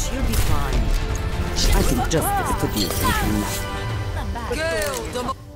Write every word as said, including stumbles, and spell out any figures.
She'll be fine. I think justice could use a little love. Kill the